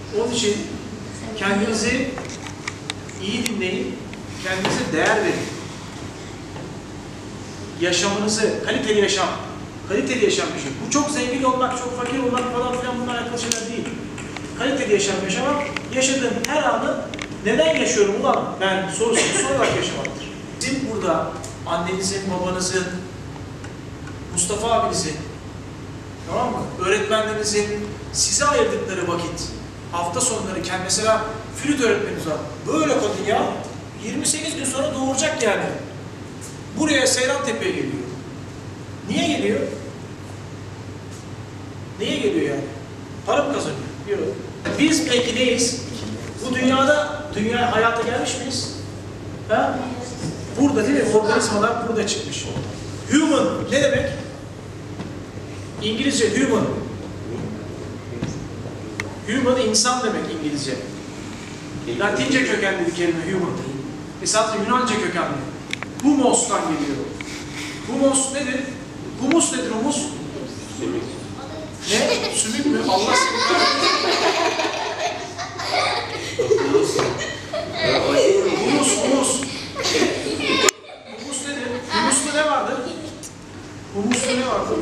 Onun için kendinizi iyi dinleyin, kendinize değer verin. Yaşamınızı, kaliteli yaşam yaşayın. Bu çok zengin olmak, çok fakir olmak falan filan bunlar alakalı şeyler değil. Kaliteli yaşam yaşamak, yaşadığım her anı neden yaşıyorum ulan ben sorusunu sorarak yaşamaktır. Bizim burada annenizin, babanızın, Mustafa abinizin, tamam mı? Öğretmenlerinizin size ayırdıkları vakit, hafta sonları, mesela flüt öğretmeniniz var. Böyle kadın ya, 28 gün sonra doğuracak yani. Buraya Seyrantepe'ye geliyor. Niye geliyor? Niye geliyor yani? Para mı kazanıyor? Yok. Biz peki neyiz? Bu dünya hayata gelmiş miyiz? Ha? Burada değil mi? Organizmalar burada çıkmış. Human ne demek? İngilizce human. Human insan demek İngilizce. Latince kökenli bir kelime human. Esasında Yunanca kökenli. Humos'tan geliyor. Humus nedir? Humus nedir humus? Sümük. Ne? Sümük mü? Allah seni. Humus. Humus nedir? Humus'ta ne vardır? Humus'ta ne vardır?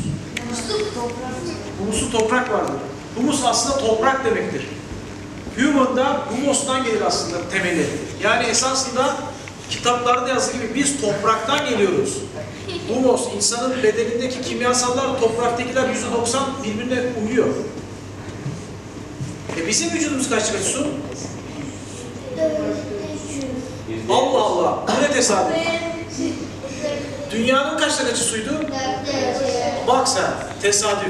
Humus'ta toprak vardır. Humus aslında toprak demektir. Human'da humus'tan gelir aslında temeli. Yani esasında kitaplarda yazdığı gibi biz topraktan geliyoruz. Humus, insanın bedenindeki kimyasallar topraktakiler %90 birbirine uyuyor. Bizim vücudumuz kaçta kaç su? Allah Allah, bu ne tesadüf? Dünyanın kaçta kaçı suydu? Bak sen, tesadüf.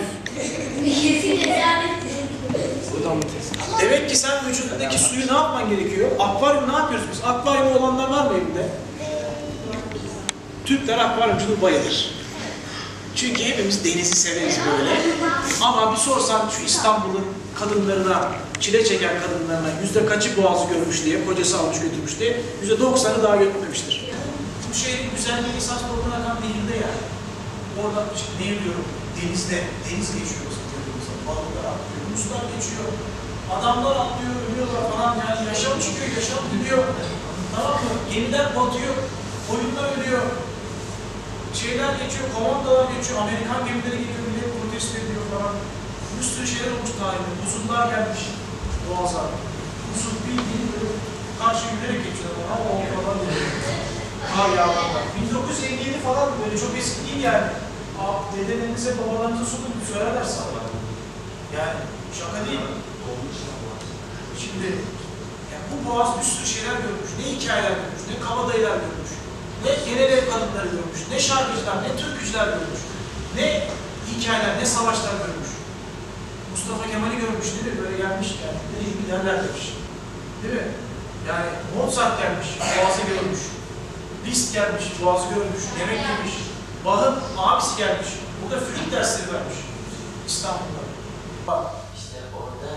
Demek ki sen vücudundaki suyu ne yapman gerekiyor? Akvaryum ne yapıyoruz biz? Akvaryum olanlar var mı evinde? Türkler akvaryumculuğu bayılır. Çünkü hepimiz denizi severiz böyle. Ama bir sorsan şu İstanbul'un kadınlarına, çile çeken kadınlarına yüzde kaçı boğazı görmüş diye, kocası almış götürmüş diye, %90'ı daha götürmemiştir. Bu şehrin güzelliği esas oradan akan nehirde yani. Orada nehir diyorum, denizde, deniz geçiyor mesela. Balıklar atlıyor, Ruslar geçiyor, adamlar atlıyor, ölüyorlar falan yani yaşam çıkıyor, yaşam gidiyor. Tamam mı? Yeniden batıyor, koyunlar ölüyor. Şeyler geçiyor, komandolar geçiyor, Amerikan gemileri geliyor, millet protesto ediyor falan. Bir sürü şeyler olmuş tarihte, buzullar gelmiş boğaza. Buzul bildiğin böyle karşı yürüyerek geçiyorlar, ama o falan diyor. Kar yağlarında. 1957 falan böyle çok eski değil yani. Dedelerinize, babalarınıza sokup söylerler sana. Yani şaka değil. Şimdi yani bu boğaz bir sürü şeyler görmüş, ne hikayeler görmüş, ne kabadayılar görmüş. Ne genel ev kadınları görmüş, ne şarkıcılar, ne türkücüler görmüş, ne hikayeler, ne savaşlar görmüş. Mustafa Kemal'i görmüş değil mi? Böyle gelmiş yani, nereye giderler demiş. Değil mi? Yani Mozart gelmiş, Boğaz'ı görmüş. Liszt gelmiş, Boğaz'ı görmüş, yemek yemiş. Bach'ın abisi gelmiş, burada flüt dersleri vermiş İstanbul'da. Bak. İşte orada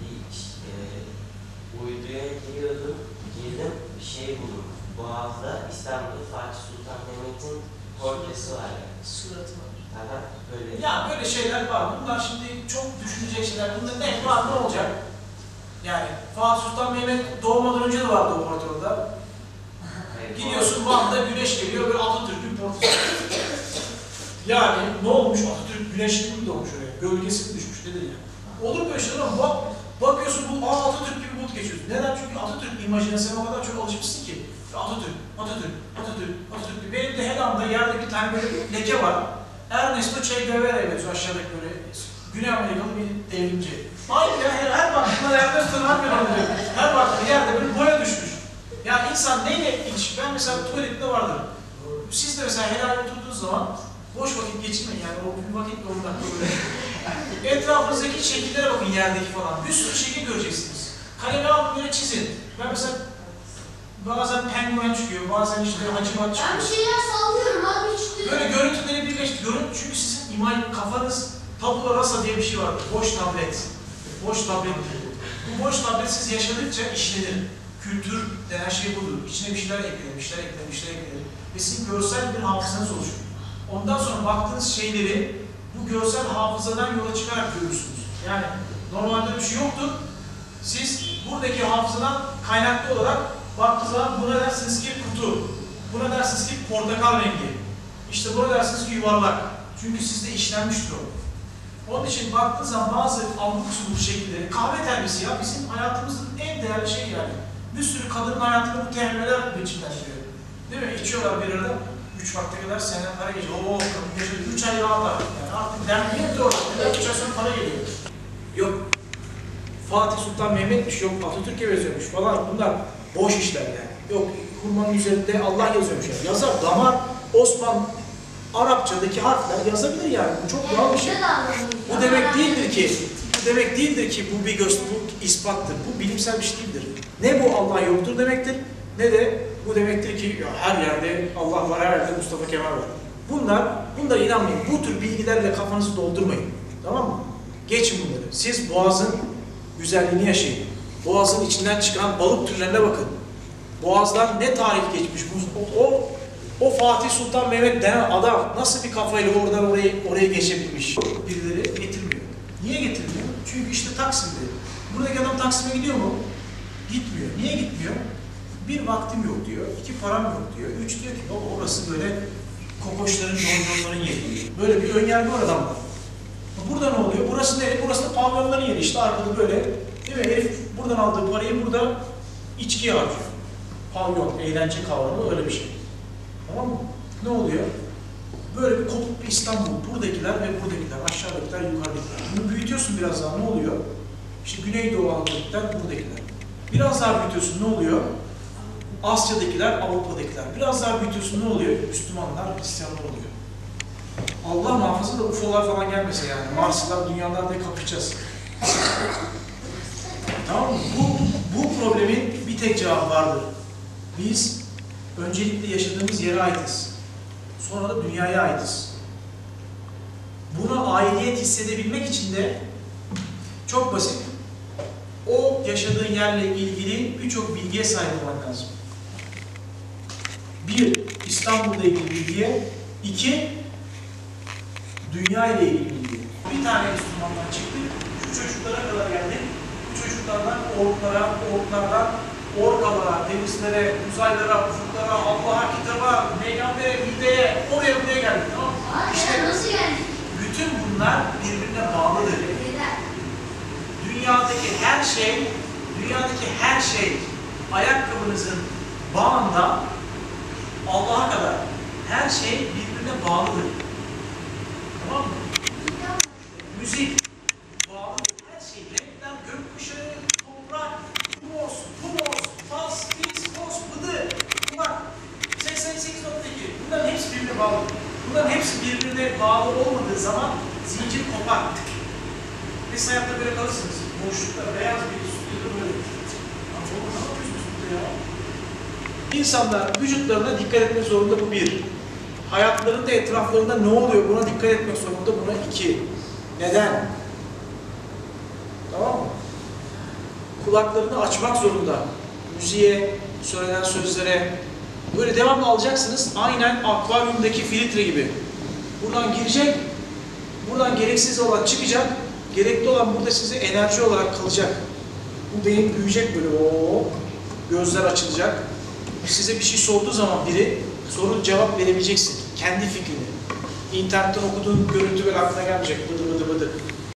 uyduya girdim, bir şey buldum. Boğaz'da İstanbul'da Fatih Sultan Mehmet'in portresi var yani. Suratı var. Aha, böyle. Ya böyle şeyler var. Bunlar şimdi çok düşünecek şeyler. Bunda ne var, ne olacak? Yani Fatih Sultan Mehmet doğmadan önce de vardı o portrede. Gidiyorsun Van'da güneş geliyor böyle Atatürk'ün portresi. Yani ne olmuş? Atatürk güneşli mi doğmuş oraya? Gölgesi mi düşmüş? Nedir ya? Olur böyle şeyler ama bakıyorsun bu Atatürk gibi bulut geçiyorsun. Neden? Çünkü Atatürk imajına sen o kadar çok alışmışsın ki. Atatürk. Benim de her anda yerde bir tane böyle leke var. Ernesto Che Guevara'ya benziyor aşağıdaki böyle Güney Amerikalı bir devrimci. Hayır ya her baktığında Ernesto'nun hakikaten diyor. Her baktığında yerde böyle boya düşmüş. Yani insan neyle ilişki? Ben mesela tuvalette vardır. Siz de mesela helal oturduğunuz zaman boş vakit geçirmeyin yani o bir vakit 10 dakika böyle. Etrafınızdaki şekillere bakın yerdeki falan. Bir sürü şekil göreceksiniz. Kalemi alın böyle çizin. Ben mesela bazen penguen çıkıyor, bazen işte hacivat çıkıyor. Ben bir şeyler sallıyorum abi hiç. Böyle görüntüleri birleştiriyorum çünkü sizin kafanız tabula rasa diye bir şey var. Boş tablet. Boş tablet. Bu boş tablet siz yaşadıkça işlenir. Kültür denen şey budur. İçine bir şeyler eklenir. Ve sizin görsel bir hafızanız oluşur. Ondan sonra baktığınız şeyleri bu görsel hafızadan yola çıkarak görürsünüz. Yani normalde bir şey yoktur. Siz buradaki hafızadan kaynaklı olarak baktığı zaman buna dersiniz ki kutu, buna dersiniz ki portakal rengi, işte buna dersiniz ki yuvarlak. Çünkü sizde işlenmiştir o. Onun için baktığı zaman bazı abuk subuk şekilleri, kahve telvesi ya bizim hayatımızın en değerli şeyi yani. Bir sürü kadının hayatını bu temeller biçimlendiriyor. Değil mi? İçiyorlar bir arada. 3 vakte kadar senden para geliyor. Oo, kadın gece 3 ay rahatlar. Yani artık denmiyor ki orada. 3 ay sonra para geliyor. Yok Fatih Sultan Mehmet'miş, yok Atatürk'e benziyormuş falan. Bunlar boş işler yani. Yok hurmanın üzerinde Allah yazıyormuş yani. Yazar, damar, Osman, Arapçadaki harfler yazabilir yani. Bu çok doğal bir şey. Bu demek değildir ki bu bir bu ispattır. Bu bilimsel bir şey değildir. Ne bu Allah yoktur demektir, ne de bu demektir ki ya her yerde Allah var, her yerde Mustafa Kemal var. Bunlara inanmayın. Bu tür bilgilerle kafanızı doldurmayın. Tamam mı? Geçin bunları. Siz Boğaz'ın güzelliğini yaşayın. Boğaz'ın içinden çıkan balık türlerine bakın. Boğaz'dan ne tarih geçmiş. O Fatih Sultan Mehmet denen adam nasıl bir kafayla oradan oraya geçebilmiş? Birileri getirmiyor. Niye getirmiyor? Çünkü işte Taksim'de. Buradaki adam Taksim'e gidiyor mu? Gitmiyor. Niye gitmiyor? Bir vaktim yok diyor, 2 param yok diyor, 3 diyor ki baba orası böyle kokoşların, donjonların yeri. Böyle bir önyargı var adamda. Burada ne oluyor? Burası nereye? Burası da pavyonların yeri. İşte arkada böyle, değil mi? Herif buradan aldığı parayı burada içkiye harcıyor. Pavyon, eğlence kavramı öyle bir şey. Tamam mı? Ne oluyor? Böyle bir kopuk bir İstanbul. Buradakiler ve buradakiler, aşağıdakiler, yukarıdakiler. Bunu büyütüyorsun biraz daha, ne oluyor? İşte Güneydoğu Avrupa'dakiler, buradakiler. Biraz daha büyütüyorsun, ne oluyor? Asya'dakiler, Avrupa'dakiler. Biraz daha büyütüyorsun, ne oluyor? Müslümanlar, Hristiyanlar oluyor. Allah muhafaza da UFO'lar falan gelmese yani. Marslılar, dünyalar diye kapışacağız. Tamam mı? Bu problemin bir tek cevabı vardır. Biz öncelikle yaşadığımız yere aitiz. Sonra da dünyaya aitiz. Buna aidiyet hissedebilmek için de çok basit. O yaşadığın yerle ilgili birçok bilgiye sahip olmak lazım. 1. İstanbul'la ilgili bilgiye. 2. Dünya ile ilgili bilgi. Bir tane enstrümandan çıktık. Şu çocuklara kadar geldik. Bu çocuklardan orklardan orkalara, denizlere, uzaylara, ufuklara, Allah'a, kitaba, peygambere, mideye, oraya buraya geldik. Tamam mı? İşte Nasıl yani? bütün bunlar birbirine bağlıdır. Dünyadaki her şey ayakkabınızın bağında Allah'a kadar her şey birbirine bağlıdır. Tamam mı? Müzik bağlıdır. Her şey, renkler, gökkuşağı, toprak, humos, tas, pis, kos, bıdı. Bunlar 88.2. Bunların hepsi birbirine bağlı. Bunların hepsi birbirine bağlı olmadığı zaman zincir kopar. Biz hayatta böyle kalırsınız. Boşlukta beyaz bir stüdyoda böyle. Ne yapıyorsunuz burada ya? İnsanlar vücutlarına dikkat etmek zorunda, bu 1. Hayatlarında, etraflarında ne oluyor buna dikkat etmek zorunda, buna 2. Neden? Tamam mı? Kulaklarını açmak zorunda. Müziğe, söylenen sözlere. Böyle devamlı alacaksınız. Aynen akvaryumdaki filtre gibi. Buradan girecek, buradan gereksiz olan çıkacak. Gerekli olan burada size enerji olarak kalacak. Bu beyin büyüyecek böyle, o gözler açılacak. Size bir şey sorduğu zaman biri, cevap verebileceksin. Kendi fikrini. İnternetten okuduğun görüntü böyle aklına gelmeyecek. Bıdı bıdı bıdı.